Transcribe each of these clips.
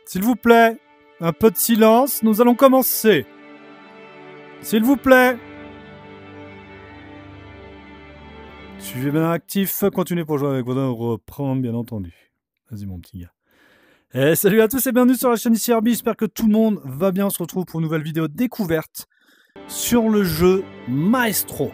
S'il vous plaît, un peu de silence, nous allons commencer. S'il vous plaît. Suivez bien actif, continuez pour jouer avec vos dents, reprendre bien entendu. Vas-y mon petit gars. Et salut à tous et bienvenue sur la chaîne ici Herbie, j'espère que tout le monde va bien. On se retrouve pour une nouvelle vidéo découverte sur le jeu Maestro.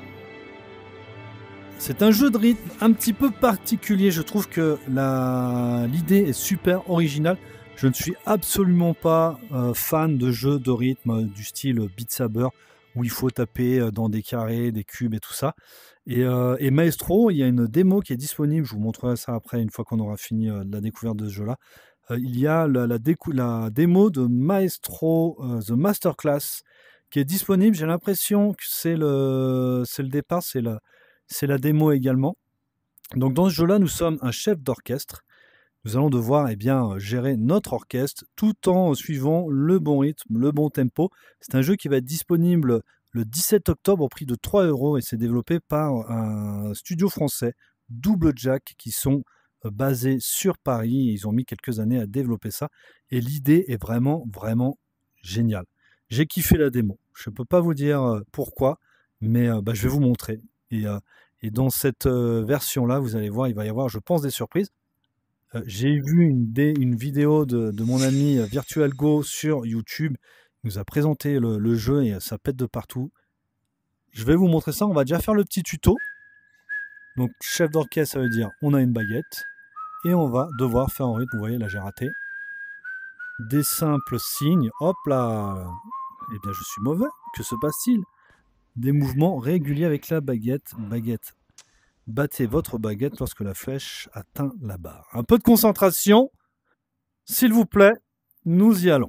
C'est un jeu de rythme un petit peu particulier, je trouve que l'idée est super originale. Je ne suis absolument pas fan de jeux de rythme du style Beat Saber où il faut taper dans des carrés, des cubes et tout ça. Et Maestro, il y a une démo qui est disponible, je vous montrerai ça après une fois qu'on aura fini la découverte de ce jeu-là. Il y a la démo de Maestro, The Masterclass, qui est disponible. J'ai l'impression que c'est le départ, c'est la démo également. Donc dans ce jeu-là, nous sommes un chef d'orchestre. Nous allons devoir gérer notre orchestre tout en suivant le bon rythme, le bon tempo. C'est un jeu qui va être disponible le 17 octobre au prix de 3 € et c'est développé par un studio français, Double Jack, qui sont basés sur Paris. Ils ont mis quelques années à développer ça et l'idée est vraiment, vraiment géniale. J'ai kiffé la démo. Je ne peux pas vous dire pourquoi, mais je vais vous montrer. Et dans cette version-là, vous allez voir, il va y avoir, je pense, des surprises. J'ai vu une vidéo de mon ami Virtual Go sur YouTube. Il nous a présenté le jeu et ça pète de partout. Je vais vous montrer ça. On va déjà faire le petit tuto. Donc, chef d'orchestre, ça veut dire on a une baguette. Et on va devoir faire en rythme. Vous voyez, là, j'ai raté. Des simples signes. Hop là. Eh bien, je suis mauvais. Que se passe-t-il? Des mouvements réguliers avec la baguette. Baguette. Battez votre baguette lorsque la flèche atteint la barre. Un peu de concentration, s'il vous plaît, nous y allons.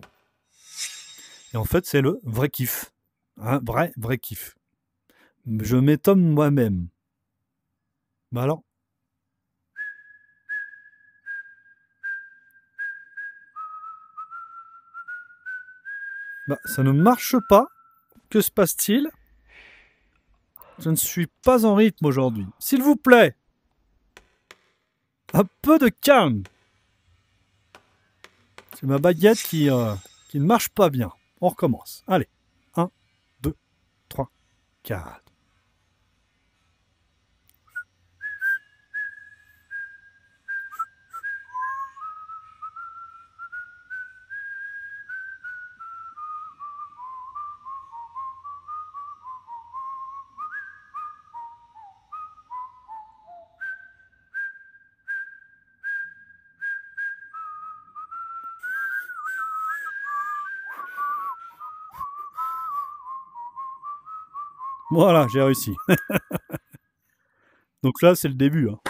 Et en fait, c'est le vrai kiff. Un vrai kiff. Je m'étonne moi-même. Bah alors. Bah, ça ne marche pas. Que se passe-t-il? Je ne suis pas en rythme aujourd'hui. S'il vous plaît. Un peu de calme. C'est ma baguette qui ne marche pas bien. On recommence. Allez. 1, 2, 3, 4. Voilà, j'ai réussi. Donc là, c'est le début. Hein.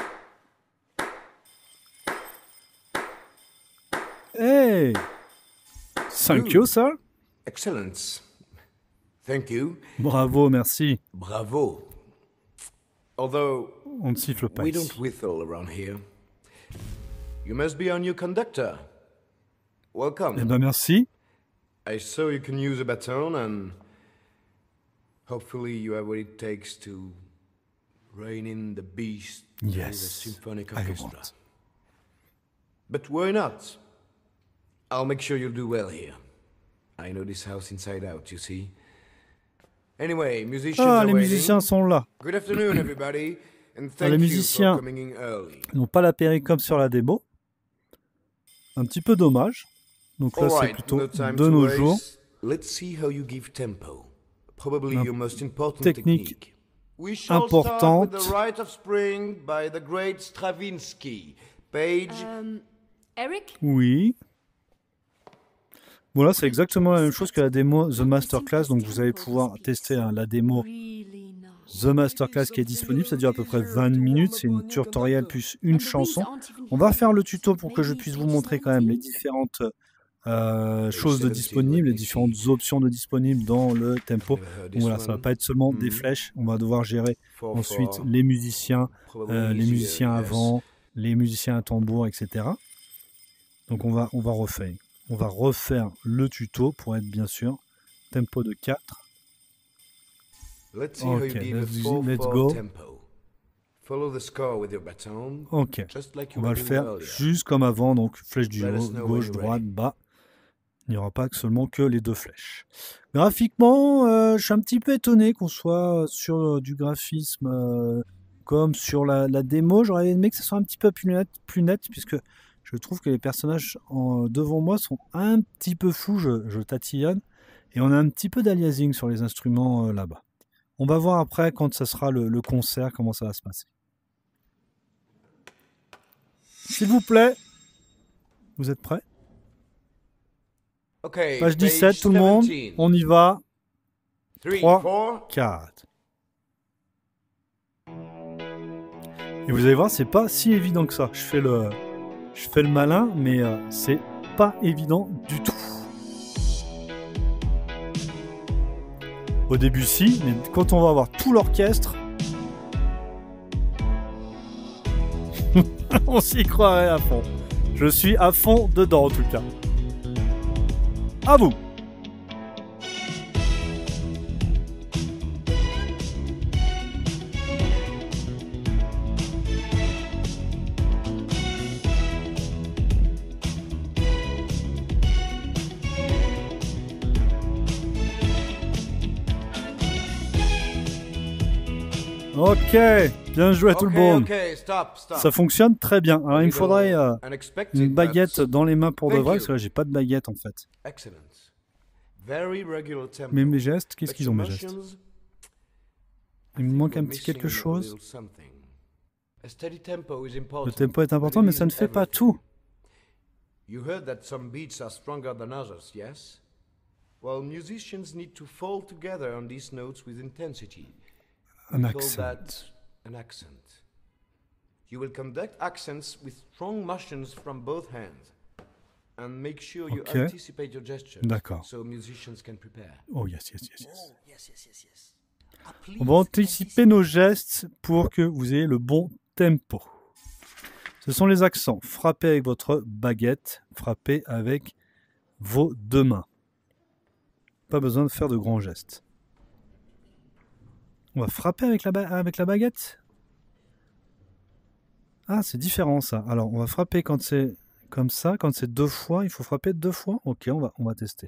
Hey! Thank you, sir. Excellence. Thank you. Bravo, merci. Bravo. Although on ne siffle pas we ici. don't whistle around here. You must be our new conductor. Welcome. Eh ben merci. I saw you can use a baton and hopefully you have what it takes to rein in the beast with a symphonic orchestra. But why not? I'll make sure you'll do well here. I know this house inside out, you see. Anyway, musicians are les waiting. musiciens sont là. Good afternoon, everybody, and Les thank you musiciens for coming in early. n'ont pas la péri comme sur la démo. Un petit peu dommage. Donc là, c'est Alright, plutôt no time de to nos waste. jours. Let's see how you give tempo. Probably your most important technique technique. We shall start importante. with the Rite of Spring by the great Stravinsky. Page. Eric? Oui. Voilà, c'est exactement la même chose que la démo The Masterclass. Donc vous allez pouvoir tester la démo The Masterclass qui est disponible. Ça dure à peu près 20 minutes. C'est une tutoriel plus une chanson. On va faire le tuto pour que je puisse vous montrer quand même les différentes choses de disponibles, les différentes options de disponibles dans le tempo. Donc voilà, ça va pas être seulement des flèches. On va devoir gérer ensuite les musiciens avant, les musiciens à tambour, etc. Donc on va refaire. On va refaire le tuto pour être bien sûr. Tempo de 4. Ok, let's go. Ok, on va le faire juste comme avant. Donc flèche du haut, gauche, droite, bas. Il n'y aura pas seulement que les 2 flèches. Graphiquement, je suis un petit peu étonné qu'on soit sur du graphisme comme sur la démo. J'aurais aimé que ça soit un petit peu plus net puisque je trouve que les personnages devant moi sont un petit peu flous. Je tatillonne. Et on a un petit peu d'aliasing sur les instruments là-bas. On va voir après quand ça sera le concert, comment ça va se passer. S'il vous plaît, vous êtes prêts? Okay, Page 17, tout le monde, 17. on y va. 3, 3, 4. Et vous allez voir, c'est pas si évident que ça. Je fais le malin, mais c'est pas évident du tout. Au début, si, mais quand on va avoir tout l'orchestre, on s'y croirait à fond. Je suis à fond dedans en tout cas. À vous. Ok, bien joué à tout le monde. Stop. Ça fonctionne très bien. Alors il me faudrait une baguette dans les mains pour de vrai, parce que là j'ai pas de baguette en fait. Mais mes gestes, qu'est-ce qu'ils ont mes gestes? Il me manque un petit quelque chose. Le tempo est important, mais ça ne fait pas tout. You heard that some beats are stronger than others, yes? Well, musicians need to fall together on these notes with intensity. Un We call accent. that an accent. You will conduct accents with strong motions from both hands. And make sure you Ok. anticipate your gestures. D'accord. So musicians can prepare. Oh yes, yes, yes, yes. Oh, yes. On va anticiper nos gestes pour que vous ayez le bon tempo. Ce sont les accents. Frappez avec votre baguette, frappez avec vos 2 mains. Pas besoin de faire de grands gestes. On va frapper avec la baguette. Ah, c'est différent ça. Alors, on va frapper quand c'est comme ça. Quand c'est 2 fois, il faut frapper 2 fois. Ok, on va tester.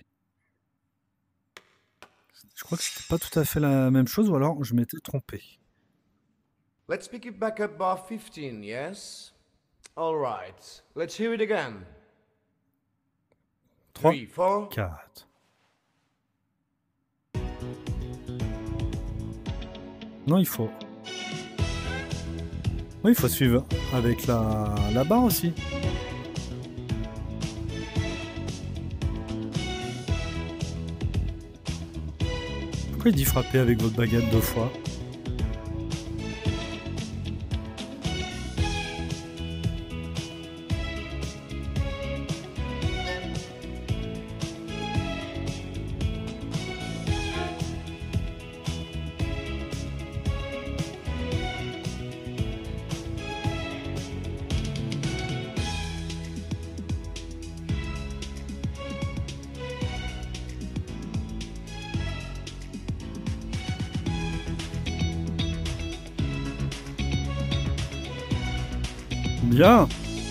Je crois que c'était pas tout à fait la même chose, ou alors je m'étais trompé. Let's pick it back up bar 15, yes? All right. Let's hear it again. 3, 3, 4. 4. Non, il faut... Oui, il faut suivre avec la barre aussi. Pourquoi il dit frapper avec votre baguette 2 fois? Bien.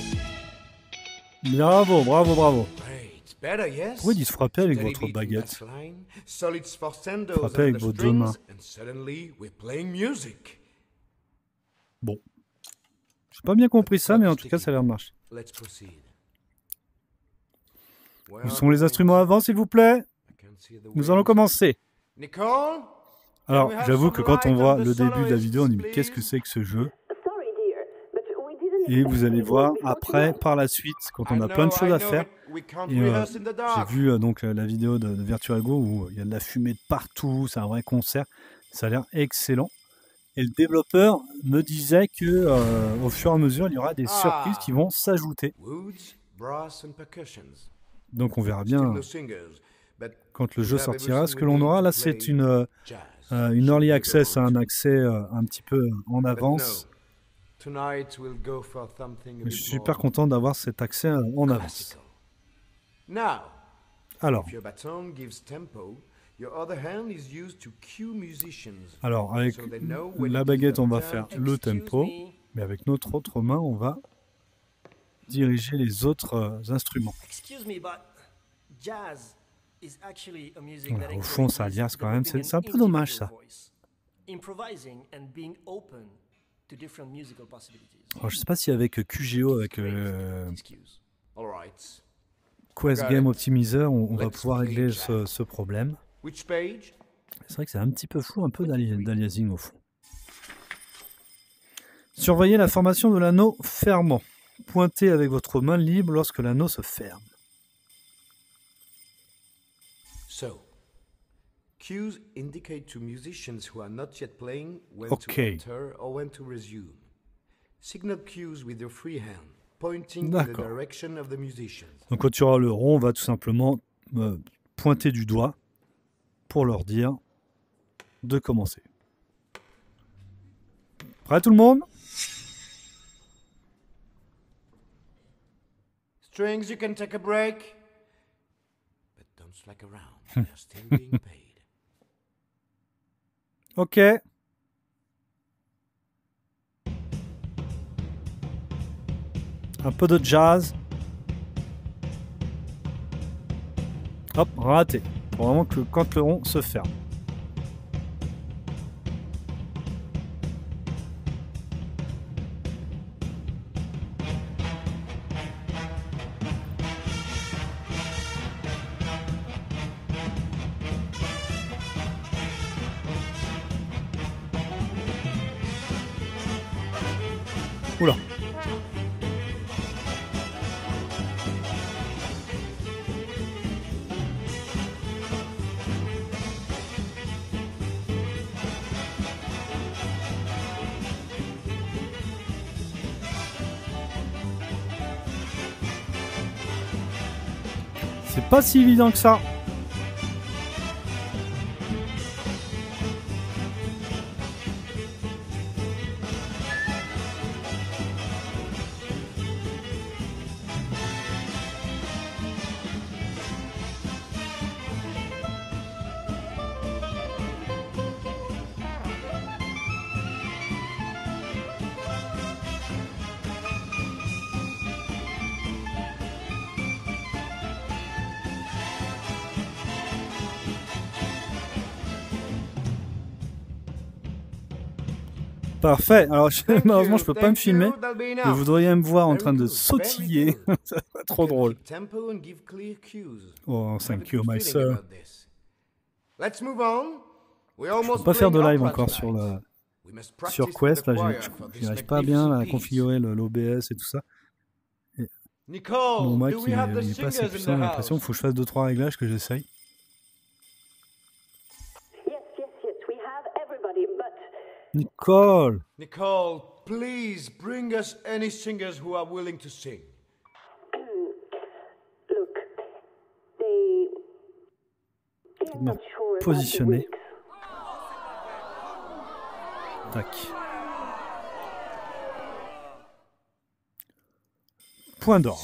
Bravo, bravo, bravo. Great. Better, yes? Pourquoi il dit se frapper avec Steady votre beat in baguette? bassline, solid sforcendos Frappez avec and the vos 2 strings, mains. and suddenly we're playing music. Bon. J'ai pas bien compris ça, mais en tout cas, ça a l'air de marcher. Let's proceed. Où sont les instruments avant, s'il vous plaît? Nous allons commencer. Nicole? Alors, j'avoue que quand on voit le début de la vidéo, on dit mais qu'est-ce que c'est que ce jeu? Et vous allez voir après, par la suite, quand on a plein de choses à faire. Et j'ai vu donc la vidéo de Virtuago où il y a de la fumée de partout, c'est un vrai concert. Ça a l'air excellent. Et le développeur me disait que au fur et à mesure, il y aura des surprises qui vont s'ajouter. Donc on verra bien quand le jeu sortira ce que l'on aura. Là, c'est une early access, un accès un petit peu en avance. Mais je suis super content d'avoir cet accès en avance. Alors, avec la baguette, on va faire le tempo, mais avec notre autre main, on va diriger les autres instruments. Excuse me, but Voilà, au fond, ça jazz quand même. C'est un peu dommage, ça. Alors, je sais pas si avec QGO, avec Quest Game Optimizer, on va pouvoir régler ce problème. C'est vrai que c'est un petit peu flou, un peu d'aliasing au fond. Surveillez la formation de l'anneau fermant. Pointez avec votre main libre lorsque l'anneau se ferme. So, cues indicate to musicians who are not yet playing when to enter or when to resume. Signal cues with your free hand, pointing in the direction of the musicians. Donc quand tu auras le rond, on va tout simplement pointer du doigt pour leur dire de commencer. Prêt tout le monde? Strings, you can take a break, but don't slack around. They're still being paid. Ok. Un peu de jazz. Hop, raté. Pour vraiment que quand le rond se ferme. Oula. C'est pas si évident que ça. Parfait. Alors, malheureusement, je peux pas me filmer. Mais vous devriez me voir en train de sautiller. Ça va être trop drôle. Oh, thank you, my sir. Je peux pas faire de live encore sur Quest. Là, j'arrive pas bien à configurer l'OBS et tout ça. Et mon Mac, il est pas assez puissant. J'ai l'impression qu'il faut que je fasse 2-3 réglages que j'essaye. Nicole! Nicole, please bring us any singers who are willing to sing. Look, they're not sure positionné. Tac. Point d'or.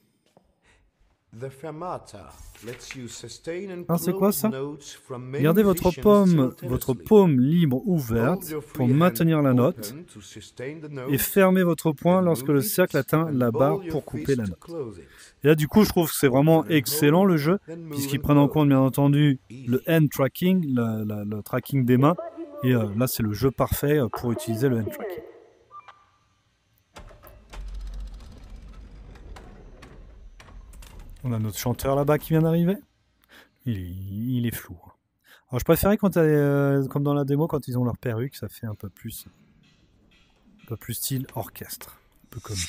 Alors c'est quoi ça? Gardez votre paume libre ouverte pour maintenir la note et fermez votre poing lorsque le cercle atteint la barre pour couper la note. Et là du coup je trouve que c'est vraiment excellent le jeu puisqu'ils prennent en compte bien entendu le hand tracking, le tracking des mains et là c'est le jeu parfait pour utiliser le hand tracking. On a notre chanteur là-bas qui vient d'arriver. Il est flou. Alors je préférais quand comme dans la démo quand ils ont leur perruque, ça fait un peu plus style orchestre, un peu comme.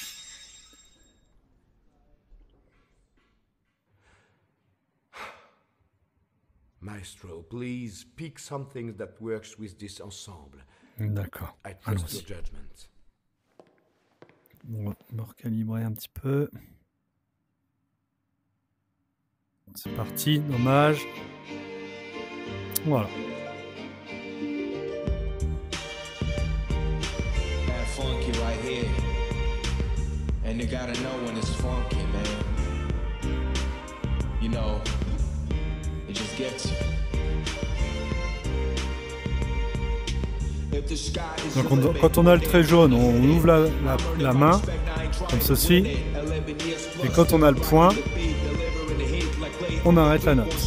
Maestro, please pick something that works with this ensemble. D'accord. I trust your judgment. On va me recalibrer un petit peu. C'est parti, dommage. Voilà. That funky right here. And you gotta know when it's funky, man. You know, it just gets you. Donc quand on a le trait jaune, on ouvre la main, comme ceci. Et quand on a le poing, on arrête la note.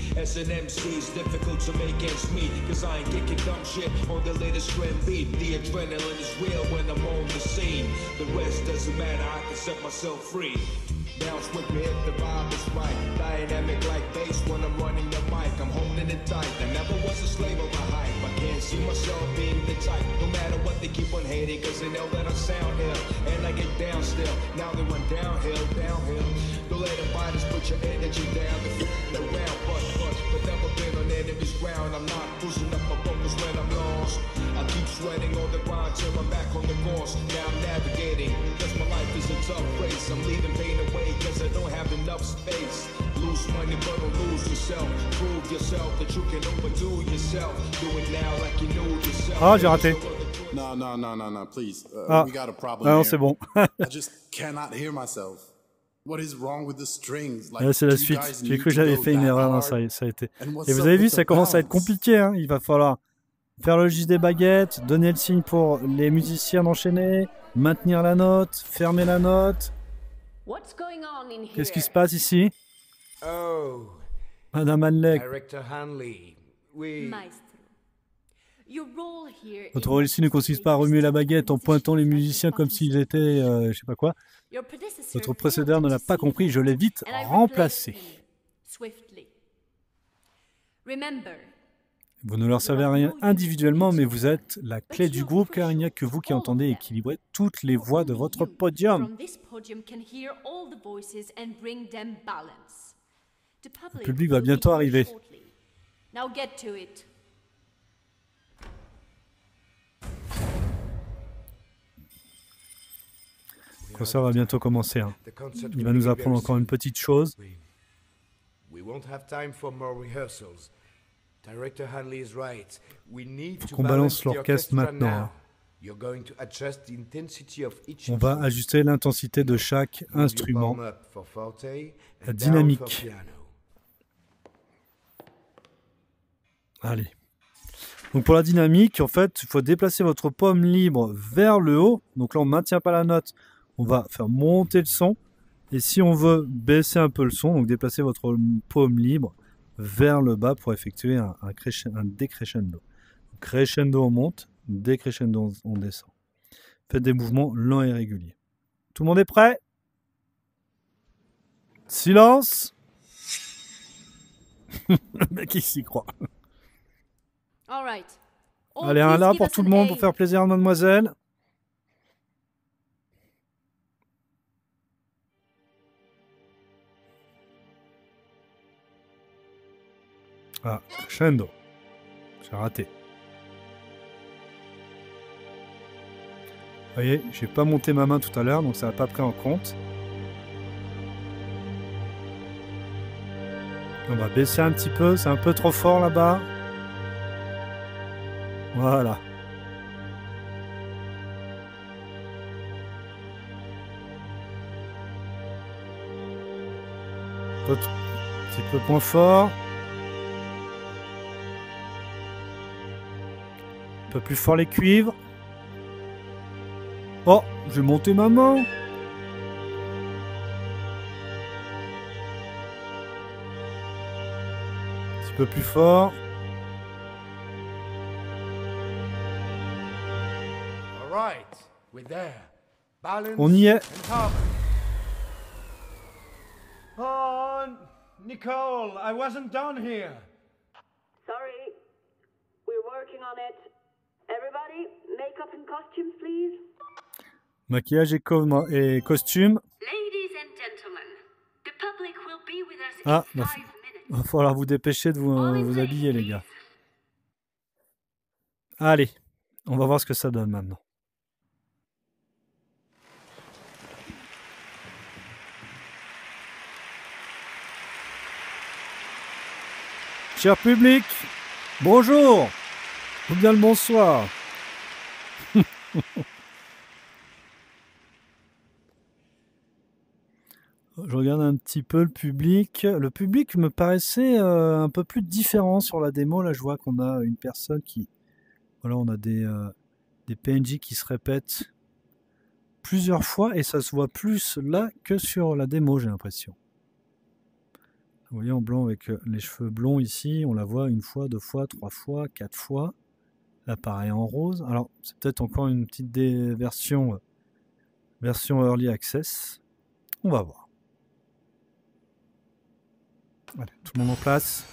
Bounce with me if the vibe is right. Dynamic like bass when I'm running the mic. I'm holding it tight. I never was a slave of a hype. I can't see myself being the type. No matter what they keep on hating, cause they know that I sound ill. And I get down still. Now they went downhill, downhill. Don't let the fighters put your energy down. If you're around, but never been on enemy's ground. I'm not losing up my focus when I'm lost. I keep sweating on the grind till I'm back on the course. Now I'm navigating. Cause my life is a tough race. I'm leaving pain away. Cause I don't have enough space. Lose money but don't lose yourself. Prove yourself that you can overdo yourself. Do it now like you know yourself. Ah, j'ai raté. No, please. We got a problem non, here. c'est bon. I just cannot hear myself. What is wrong with the strings? Like, c'est la suite. J'ai cru que j'avais fait une erreur, hein, ça a été. Et vous avez vu, ça commence à être compliqué. Hein. Il va falloir faire le geste des baguettes, donner le signe pour les musiciens d'enchaîner, maintenir la note, fermer la note. Qu'est-ce qui se passe ici? Oh, Madame Hanley. Director Hanley, Votre rôle ici ne consiste pas à remuer la baguette en pointant les musiciens comme s'ils étaient, je sais pas quoi. Votre précédent ne l'a pas compris, je l'ai vite remplacé. Vous ne leur savez rien individuellement, mais vous êtes la clé du groupe car il n'y a que vous qui entendez équilibrer toutes les voix de votre podium. Le public va bientôt arriver. Le concert va bientôt commencer. Hein. Il va nous apprendre encore une petite chose. Faut qu'on balance l'orchestre maintenant. On va ajuster l'intensité de chaque instrument, la dynamique. Allez. Donc pour la dynamique, en fait, il faut déplacer votre paume libre vers le haut. Donc là, on ne maintient pas la note. On va faire monter le son. Et si on veut baisser un peu le son, donc déplacer votre paume libre vers le bas pour effectuer un décrescendo. Crescendo, on monte. Décrescendo, on descend. Faites des mouvements lents et réguliers. Tout le monde est prêt? Silence. Le mec, il s'y croit. Allez, un là pour tout le monde pour faire plaisir à mademoiselle. Ah, crescendo. J'ai raté. Vous voyez, j'ai pas monté ma main tout à l'heure, donc ça n'a pas pris en compte. On va baisser un petit peu, c'est un peu trop fort là-bas. Voilà. Un petit peu moins fort. Un peu plus fort les cuivres. Oh, j'ai monté ma main. Un petit peu plus fort. On y est. Oh, Nicole, I wasn't done here. Sorry. We're working on it. Everybody, makeup and costumes, please. Maquillage et costume. Ladies and gentlemen, the public will be with us Ah, in 5 minutes. va falloir vous dépêcher de vous habiller, les gars. Allez, on va voir ce que ça donne maintenant. Cher public, bonjour ou bien le bonsoir. Je regarde un petit peu le public. Le public me paraissait un peu plus différent sur la démo. Là, je vois qu'on a une personne qui... Voilà, on a des PNJ qui se répètent plusieurs fois et ça se voit plus là que sur la démo, j'ai l'impression. Vous voyez en blanc avec les cheveux blonds ici, on la voit une fois, 2 fois, 3 fois, 4 fois. Là pareil en rose. Alors c'est peut-être encore une petite version Early Access. On va voir. Allez, tout le monde en place.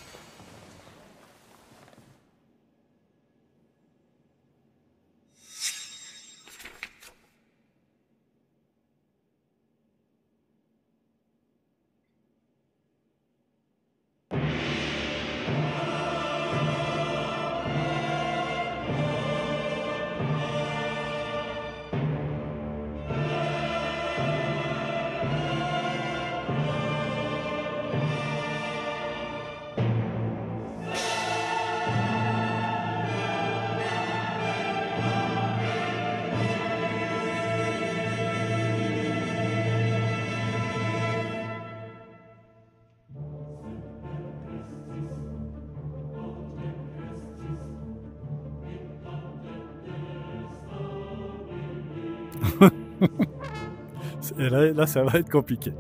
Et là, ça va être compliqué.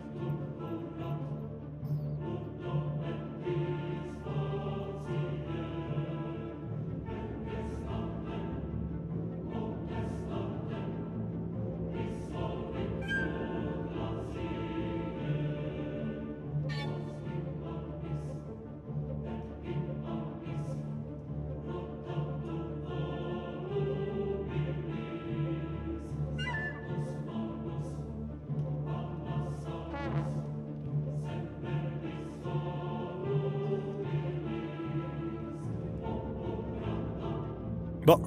Bon.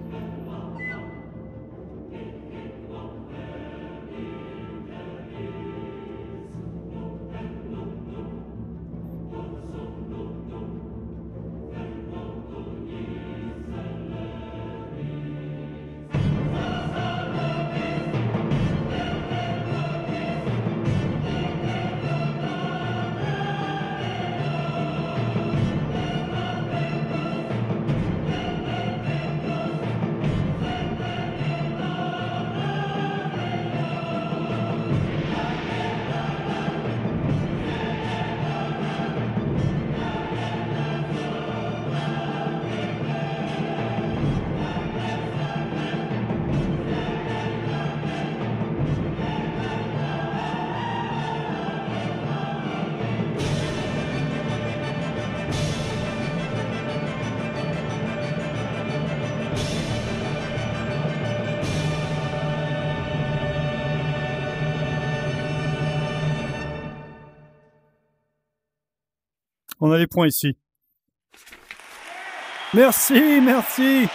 On a les points ici. Merci, merci.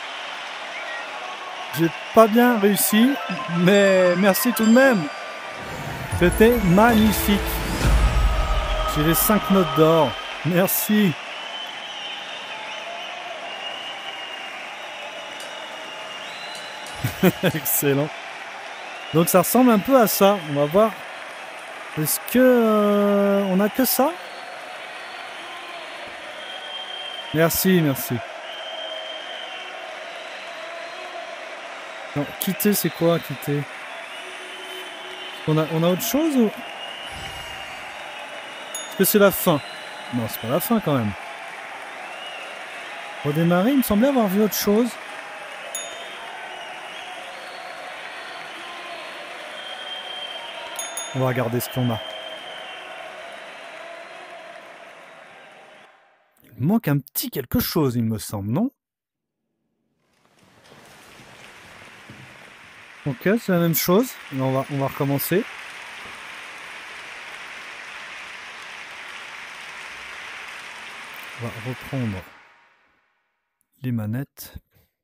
J'ai pas bien réussi, mais merci tout de même. C'était magnifique. J'ai les 5 notes d'or. Merci. Excellent. Donc ça ressemble un peu à ça. On va voir. Est-ce que on a que ça? Merci, merci. Non, quitter, c'est quoi, quitter? On a autre chose ou... Est-ce que c'est la fin? Non, c'est pas la fin quand même. Redémarrer, il me semblait avoir vu autre chose. On va regarder ce qu'on a. Il manque un petit quelque chose, il me semble, non? Ok, c'est la même chose. On va recommencer. On va reprendre les manettes.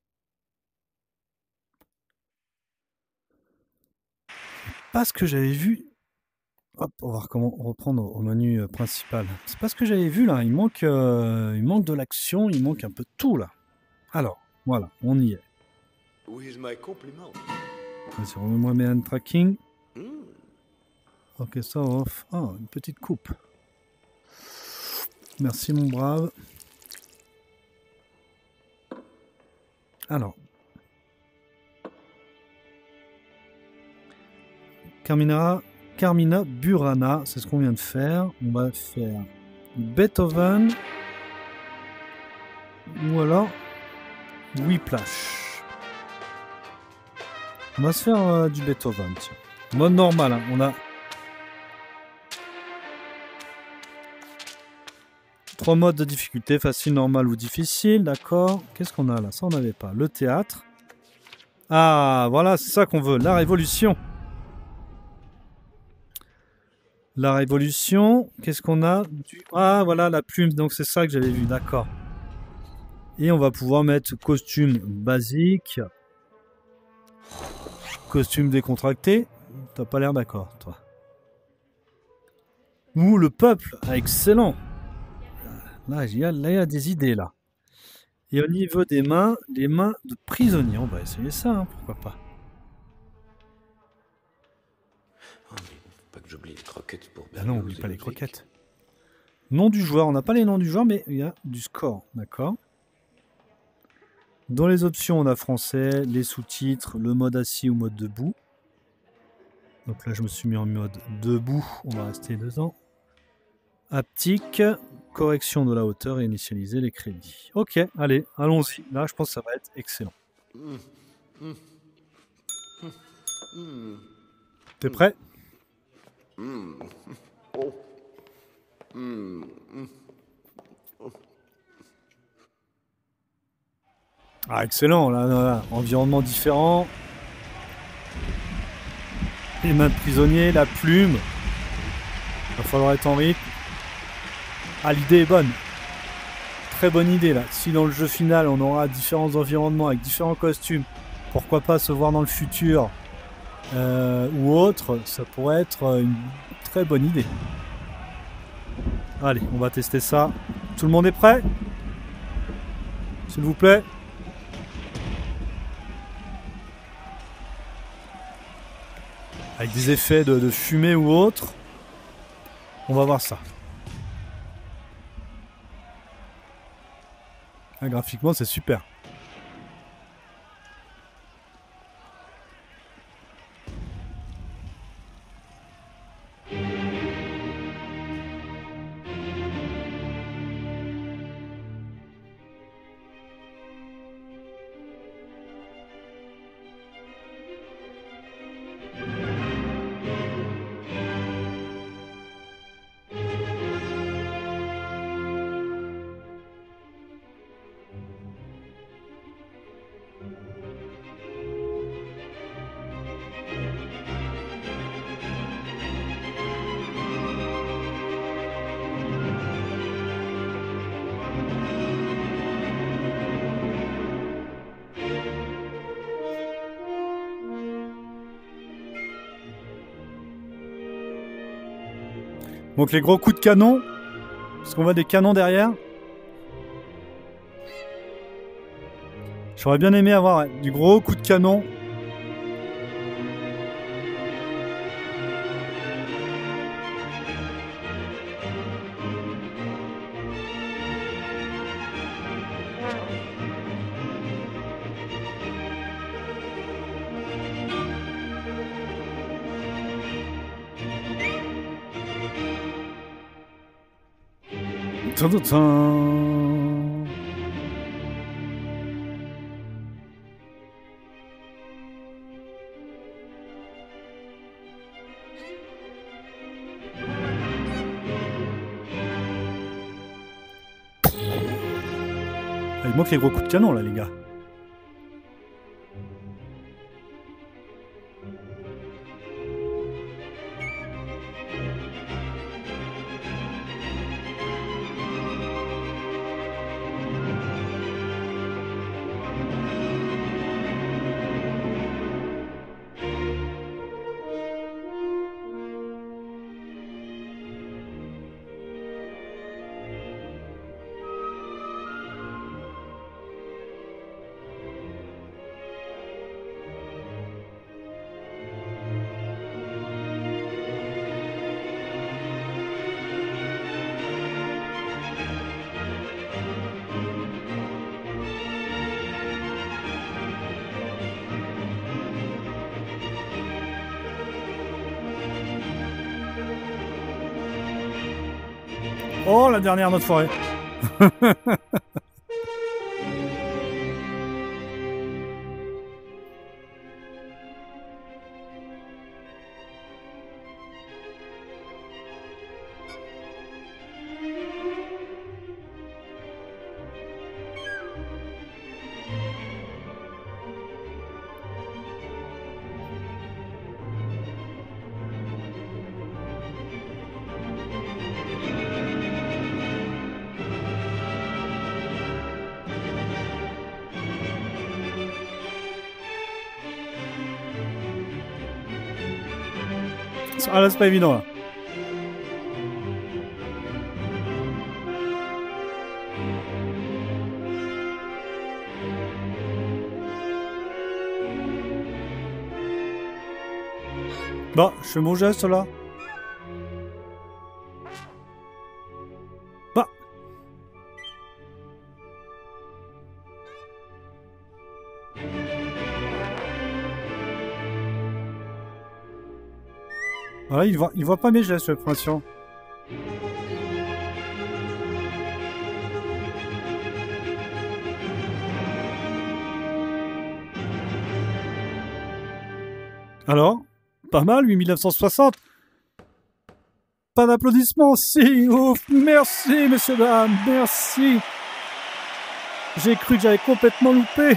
C'est pas ce que j'avais vu. Hop, on va reprendre au menu principal. C'est pas ce que j'avais vu là. Il manque de l'action, il manque un peu de tout là. Alors, voilà, on y est. Vas-y, remets-moi mes hand tracking. Ok, ça off. Ah, une petite coupe. Merci mon brave. Alors. Carmina, Carmina Burana. C'est ce qu'on vient de faire. On va faire Beethoven. Ou alors Whiplash. On va se faire du Beethoven. Tiens. Mode normal. Hein. On a 3 modes de difficulté. Facile, normal ou difficile. D'accord. Qu'est-ce qu'on a là? Ça, on n'avait pas. Le théâtre. Ah, voilà, c'est ça qu'on veut. La révolution. La révolution. Qu'est-ce qu'on a? Ah, voilà, la plume. Donc, c'est ça que j'avais vu. D'accord. Et on va pouvoir mettre costume basique. Costume décontracté. T'as pas l'air d'accord, toi. Ouh, le peuple. Ah, excellent. Là, il y a des idées, là. Et au niveau des mains, les mains de prisonniers. On va essayer ça, hein, pourquoi pas. Oh, mais faut pas que j'oublie les croquettes pour Ah non, oublie pas les croquettes. Nom du joueur. On n'a pas les noms du joueur, mais il y a du score. D'accord. Dans les options, on a français, les sous-titres, le mode assis ou mode debout. Donc là, je me suis mis en mode debout. On va rester dedans. Haptique, correction de la hauteur et initialiser les crédits. Ok, allez, allons-y. Là, je pense que ça va être excellent. T'es prêt? Ah, excellent, là, environnement différent. Les mains de prisonnier, la plume. Va falloir être en rythme. Ah, l'idée est bonne. Très bonne idée, là. Si dans le jeu final, on aura différents environnements avec différents costumes, pourquoi pas se voir dans le futur ou autre, ça pourrait être une très bonne idée. Allez, on va tester ça. Tout le monde est prêt? S'il vous plaît. Avec des effets de fumée ou autre. On va voir ça. Ah, graphiquement, c'est super. Donc les gros coups de canon. Est-ce qu'on voit des canons derrière? J'aurais bien aimé avoir du gros coup de canon. Il manque les gros coups de canon là, les gars. Oh, la dernière note forêt. Ah là, c'est pas évident là. Bah, je fais mon geste là. Bah. Voilà, il voit pas mes gestes, j'ai l'impression. Alors, pas mal, 1960. Pas d'applaudissements, si, ouf, merci, messieurs, dames, merci. J'ai cru que j'avais complètement loupé.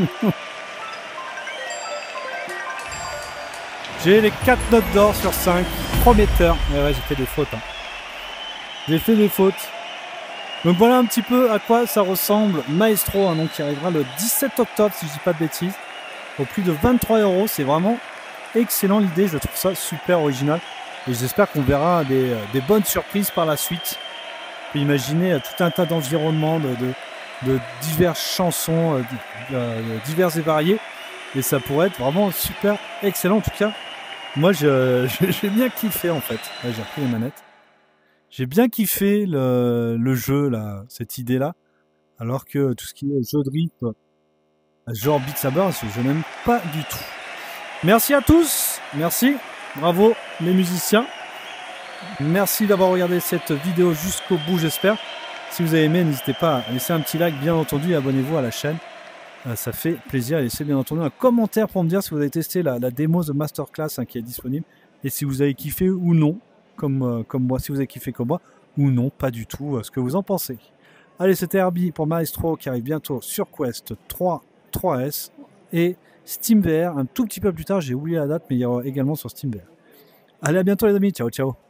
J'ai les 4 notes d'or sur 5, prometteur. Mais ouais, j'ai fait des fautes. Hein. J'ai fait des fautes. Donc voilà un petit peu à quoi ça ressemble Maestro, hein, donc qui arrivera le 17 octobre, si je dis pas de bêtises, au prix de 23 €. C'est vraiment excellent l'idée, je trouve ça super original. Et j'espère qu'on verra des bonnes surprises par la suite. On peut imaginer tout un tas d'environnements, de diverses chansons, diverses et variées. Et ça pourrait être vraiment super excellent. En tout cas, moi j'ai bien kiffé en fait. Là, j'ai repris les manettes. J'ai bien kiffé le jeu, là, cette idée-là. Alors que tout ce qui est jeu de rythme, genre Beat Saber, je n'aime pas du tout. Merci à tous. Merci. Bravo les musiciens. Merci d'avoir regardé cette vidéo jusqu'au bout, j'espère. Si vous avez aimé, n'hésitez pas à laisser un petit like, bien entendu, et abonnez-vous à la chaîne. Ça fait plaisir. Et laissez bien entendu un commentaire pour me dire si vous avez testé la démo The Masterclass hein, qui est disponible. Et si vous avez kiffé ou non, comme moi, si vous avez kiffé comme moi, ou non, pas du tout, ce que vous en pensez. Allez, c'était Herbie pour Maestro qui arrive bientôt sur Quest 3, 3S et SteamVR un tout petit peu plus tard. J'ai oublié la date, mais il y aura également sur SteamVR. Allez, à bientôt les amis. Ciao, ciao.